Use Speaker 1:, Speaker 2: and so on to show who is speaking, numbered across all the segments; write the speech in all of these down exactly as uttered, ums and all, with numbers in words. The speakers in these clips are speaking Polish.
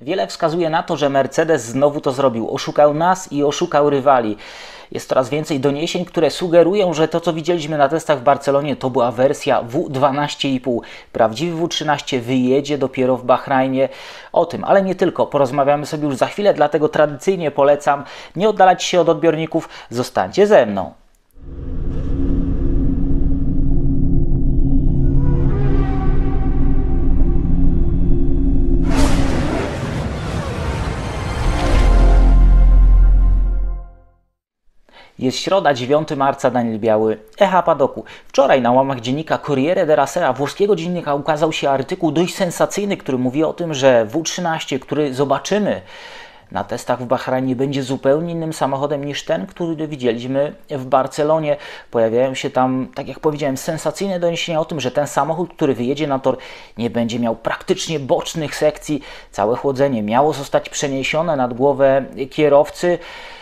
Speaker 1: Wiele wskazuje na to, że Mercedes znowu to zrobił. Oszukał nas i oszukał rywali. Jest coraz więcej doniesień, które sugerują, że to, co widzieliśmy na testach w Barcelonie, to była wersja W dwanaście i pół. Prawdziwy W trzynaście wyjedzie dopiero w Bahrajnie. O tym, ale nie tylko. Porozmawiamy sobie już za chwilę, dlatego tradycyjnie polecam nie oddalać się od odbiorników. Zostańcie ze mną. Jest środa, dziewiątego marca, Daniel Biały, Echa Padoku. Wczoraj na łamach dziennika Corriere della Sera, włoskiego dziennika, ukazał się artykuł dość sensacyjny, który mówi o tym, że W trzynaście, który zobaczymy na testach w Bahrajnie, będzie zupełnie innym samochodem niż ten, który widzieliśmy w Barcelonie. Pojawiają się tam, tak jak powiedziałem, sensacyjne doniesienia o tym, że ten samochód, który wyjedzie na tor, nie będzie miał praktycznie bocznych sekcji. Całe chłodzenie miało zostać przeniesione nad głowę kierowcy.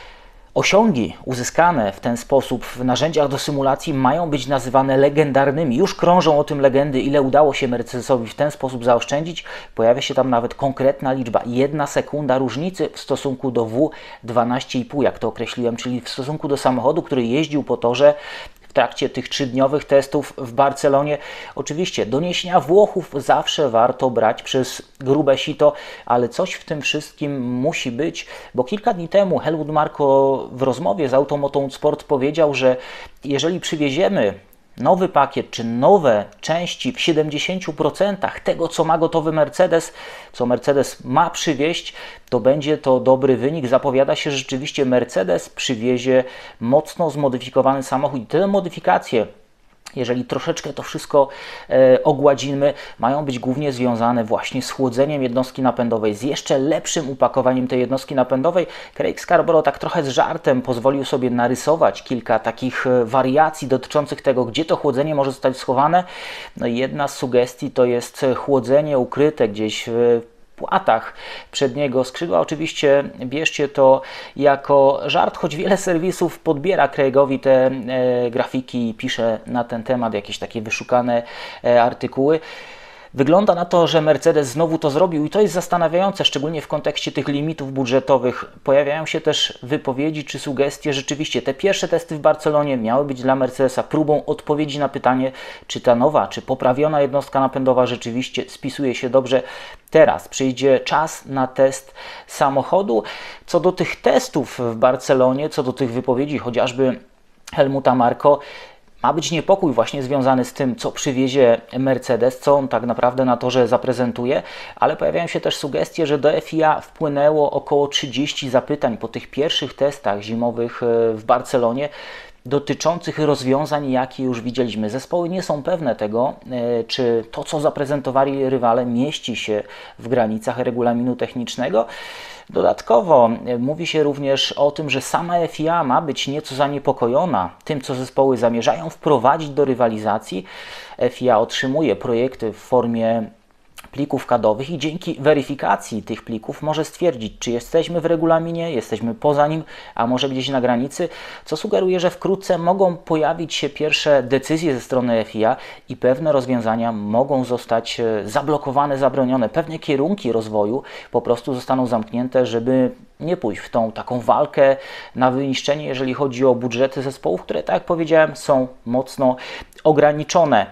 Speaker 1: Osiągi uzyskane w ten sposób w narzędziach do symulacji mają być nazywane legendarnymi. Już krążą o tym legendy, ile udało się Mercedesowi w ten sposób zaoszczędzić. Pojawia się tam nawet konkretna liczba. Jedna sekunda różnicy w stosunku do W dwanaście i pół, jak to określiłem, czyli w stosunku do samochodu, który jeździł po torze w trakcie tych trzydniowych testów w Barcelonie. Oczywiście doniesienia Włochów zawsze warto brać przez grube sito, ale coś w tym wszystkim musi być, bo kilka dni temu Helmut Marko w rozmowie z Automoto Sport powiedział, że jeżeli przywieziemy nowy pakiet czy nowe części w siedemdziesięciu procentach tego, co ma gotowy Mercedes, co Mercedes ma przywieźć, to będzie to dobry wynik. Zapowiada się, że rzeczywiście Mercedes przywiezie mocno zmodyfikowany samochód i te modyfikacje, jeżeli troszeczkę to wszystko e, ogładzimy, mają być głównie związane właśnie z chłodzeniem jednostki napędowej, z jeszcze lepszym upakowaniem tej jednostki napędowej. Craig Scarborough tak trochę z żartem pozwolił sobie narysować kilka takich wariacji dotyczących tego, gdzie to chłodzenie może zostać schowane. No i jedna z sugestii to jest chłodzenie ukryte gdzieś w płatach przedniego skrzydła. Oczywiście bierzcie to jako żart, choć wiele serwisów podbiera Craigowi te e, grafiki i pisze na ten temat jakieś takie wyszukane e, artykuły. Wygląda na to, że Mercedes znowu to zrobił i to jest zastanawiające, szczególnie w kontekście tych limitów budżetowych. Pojawiają się też wypowiedzi czy sugestie. Rzeczywiście te pierwsze testy w Barcelonie miały być dla Mercedesa próbą odpowiedzi na pytanie, czy ta nowa, czy poprawiona jednostka napędowa rzeczywiście spisuje się dobrze. Teraz przyjdzie czas na test samochodu. Co do tych testów w Barcelonie, co do tych wypowiedzi chociażby Helmuta Marko, ma być niepokój właśnie związany z tym, co przywiezie Mercedes, co on tak naprawdę na torze zaprezentuje, ale pojawiają się też sugestie, że do F I A wpłynęło około trzydzieści zapytań po tych pierwszych testach zimowych w Barcelonie dotyczących rozwiązań, jakie już widzieliśmy. Zespoły nie są pewne tego, czy to, co zaprezentowali rywale, mieści się w granicach regulaminu technicznego. Dodatkowo mówi się również o tym, że sama F I A ma być nieco zaniepokojona tym, co zespoły zamierzają wprowadzić do rywalizacji. F I A otrzymuje projekty w formie plików kadowych i dzięki weryfikacji tych plików może stwierdzić, czy jesteśmy w regulaminie, jesteśmy poza nim, a może gdzieś na granicy, co sugeruje, że wkrótce mogą pojawić się pierwsze decyzje ze strony F I A i pewne rozwiązania mogą zostać zablokowane, zabronione. Pewne kierunki rozwoju po prostu zostaną zamknięte, żeby nie pójść w tą taką walkę na wyniszczenie, jeżeli chodzi o budżety zespołów, które, tak jak powiedziałem, są mocno ograniczone.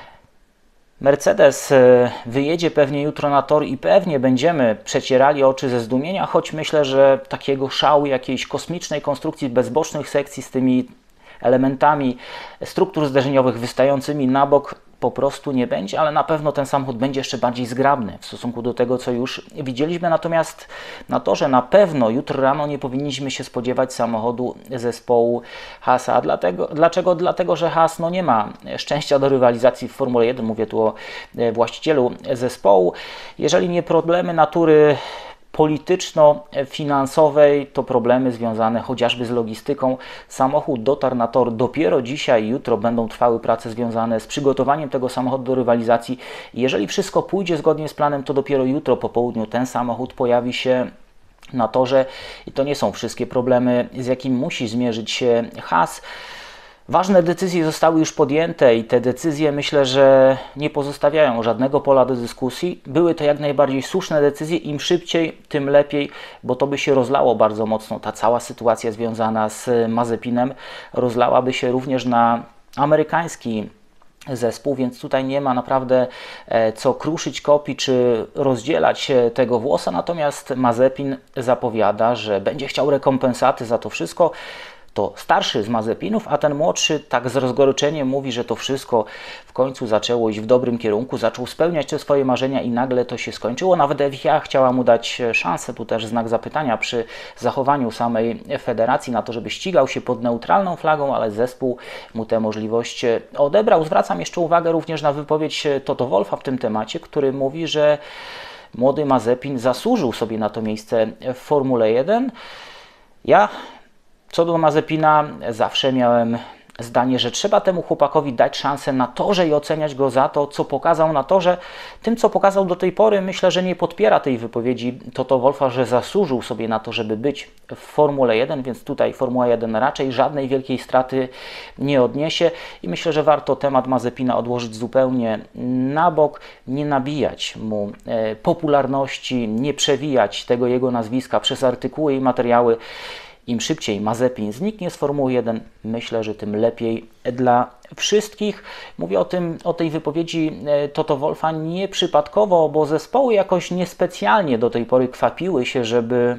Speaker 1: Mercedes wyjedzie pewnie jutro na tor i pewnie będziemy przecierali oczy ze zdumienia, choć myślę, że takiego szału jakiejś kosmicznej konstrukcji bezbocznych sekcji z tymi elementami struktur zderzeniowych wystającymi na bok po prostu nie będzie, ale na pewno ten samochód będzie jeszcze bardziej zgrabny w stosunku do tego, co już widzieliśmy. Natomiast na torze na pewno jutro rano nie powinniśmy się spodziewać samochodu zespołu Haasa. Dlatego, dlaczego? Dlatego, że Haas no, nie ma szczęścia do rywalizacji w Formule jeden. Mówię tu o właścicielu zespołu. Jeżeli nie problemy natury polityczno-finansowej, to problemy związane chociażby z logistyką. Samochód dotarł na tor dopiero dzisiaj i jutro będą trwały prace związane z przygotowaniem tego samochodu do rywalizacji. Jeżeli wszystko pójdzie zgodnie z planem, to dopiero jutro po południu ten samochód pojawi się na torze i to nie są wszystkie problemy, z jakimi musi zmierzyć się Haas. Ważne decyzje zostały już podjęte i te decyzje, myślę, że nie pozostawiają żadnego pola do dyskusji. Były to jak najbardziej słuszne decyzje, im szybciej, tym lepiej, bo to by się rozlało bardzo mocno. Ta cała sytuacja związana z Mazepinem rozlałaby się również na amerykański zespół, więc tutaj nie ma naprawdę co kruszyć kopii czy rozdzielać tego włosa, natomiast Mazepin zapowiada, że będzie chciał rekompensaty za to wszystko. To starszy z Mazepinów, a ten młodszy tak z rozgoryczeniem mówi, że to wszystko w końcu zaczęło iść w dobrym kierunku, zaczął spełniać te swoje marzenia i nagle to się skończyło. Nawet F I A chciała mu dać szansę, tu też znak zapytania przy zachowaniu samej federacji na to, żeby ścigał się pod neutralną flagą, ale zespół mu tę możliwość odebrał. Zwracam jeszcze uwagę również na wypowiedź Toto Wolffa w tym temacie, który mówi, że młody Mazepin zasłużył sobie na to miejsce w Formule jeden. Ja Co do Mazepina, zawsze miałem zdanie, że trzeba temu chłopakowi dać szansę na torze i oceniać go za to, co pokazał na torze. Tym, co pokazał do tej pory, myślę, że nie podpiera tej wypowiedzi Toto Wolffa, że zasłużył sobie na to, żeby być w Formule jeden, więc tutaj Formuła jeden raczej żadnej wielkiej straty nie odniesie i myślę, że warto temat Mazepina odłożyć zupełnie na bok, nie nabijać mu popularności, nie przewijać tego jego nazwiska przez artykuły i materiały. Im szybciej Mazepin zniknie z Formuły jeden, myślę, że tym lepiej dla wszystkich. Mówię o tym, o tej wypowiedzi Toto Wolffa nieprzypadkowo, bo zespoły jakoś niespecjalnie do tej pory kwapiły się, żeby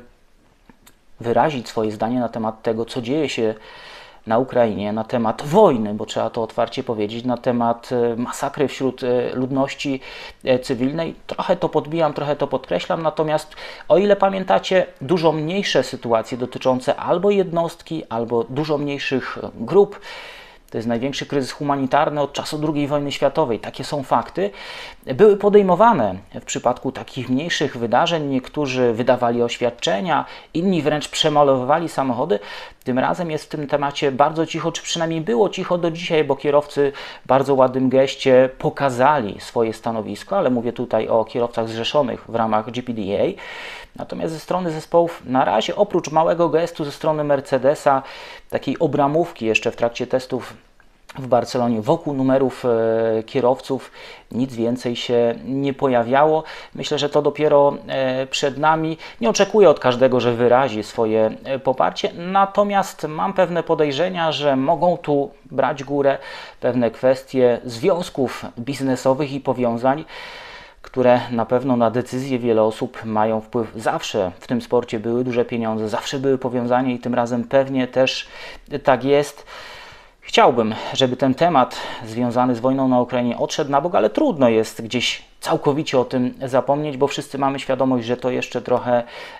Speaker 1: wyrazić swoje zdanie na temat tego, co dzieje się na Ukrainie, na temat wojny, bo trzeba to otwarcie powiedzieć, na temat masakry wśród ludności cywilnej. Trochę to podbijam, trochę to podkreślam, natomiast o ile pamiętacie, dużo mniejsze sytuacje dotyczące albo jednostki, albo dużo mniejszych grup, to jest największy kryzys humanitarny od czasu drugiej wojny światowej. Takie są fakty. Były podejmowane w przypadku takich mniejszych wydarzeń. Niektórzy wydawali oświadczenia, inni wręcz przemalowywali samochody. Tym razem jest w tym temacie bardzo cicho, czy przynajmniej było cicho do dzisiaj, bo kierowcy w bardzo ładnym geście pokazali swoje stanowisko, ale mówię tutaj o kierowcach zrzeszonych w ramach G P D A. Natomiast ze strony zespołów na razie, oprócz małego gestu ze strony Mercedesa, takiej obramówki jeszcze w trakcie testów w Barcelonie wokół numerów e, kierowców, nic więcej się nie pojawiało. Myślę, że to dopiero e, przed nami. Nie oczekuję od każdego, że wyrazi swoje e, poparcie, natomiast mam pewne podejrzenia, że mogą tu brać górę pewne kwestie związków biznesowych i powiązań, które na pewno na decyzje wiele osób mają wpływ. Zawsze w tym sporcie były duże pieniądze, zawsze były powiązania i tym razem pewnie też tak jest. Chciałbym, żeby ten temat związany z wojną na Ukrainie odszedł na bok, ale trudno jest gdzieś całkowicie o tym zapomnieć, bo wszyscy mamy świadomość, że to jeszcze trochę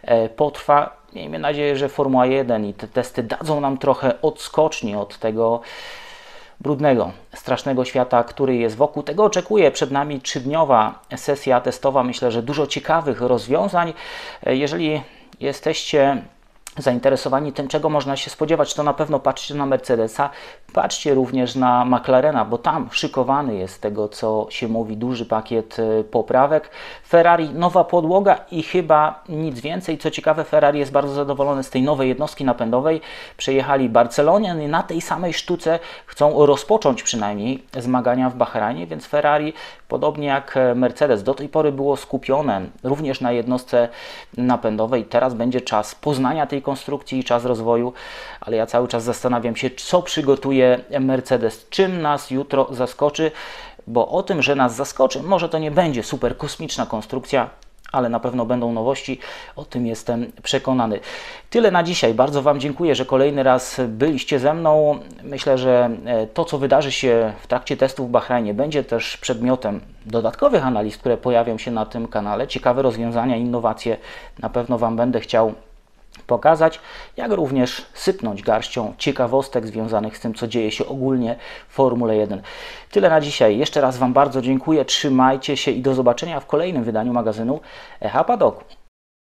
Speaker 1: potrwa. Miejmy nadzieję, że Formuła jeden i te testy dadzą nam trochę odskoczni od tego brudnego, strasznego świata, który jest wokół. Tego oczekuję. Przed nami trzydniowa sesja testowa. Myślę, że dużo ciekawych rozwiązań. Jeżeli jesteście zainteresowani tym, czego można się spodziewać, to na pewno patrzcie na Mercedesa, patrzcie również na McLarena, bo tam szykowany jest, z tego co się mówi, duży pakiet poprawek. Ferrari, nowa podłoga i chyba nic więcej. Co ciekawe, Ferrari jest bardzo zadowolony z tej nowej jednostki napędowej. Przejechali Barcelonię i na tej samej sztuce chcą rozpocząć przynajmniej zmagania w Bahrajnie, więc Ferrari, podobnie jak Mercedes, do tej pory było skupione również na jednostce napędowej. Teraz będzie czas poznania tej konstrukcji i czas rozwoju, ale ja cały czas zastanawiam się, co przygotuje Mercedes, czym nas jutro zaskoczy, bo o tym, że nas zaskoczy, może to nie będzie super kosmiczna konstrukcja, ale na pewno będą nowości, o tym jestem przekonany. Tyle na dzisiaj. Bardzo Wam dziękuję, że kolejny raz byliście ze mną. Myślę, że to, co wydarzy się w trakcie testów w Bahrajnie, będzie też przedmiotem dodatkowych analiz, które pojawią się na tym kanale. Ciekawe rozwiązania, innowacje na pewno Wam będę chciał pokazać, jak również sypnąć garścią ciekawostek związanych z tym, co dzieje się ogólnie w Formule jeden. Tyle na dzisiaj. Jeszcze raz Wam bardzo dziękuję, trzymajcie się i do zobaczenia w kolejnym wydaniu magazynu Echa Padoku.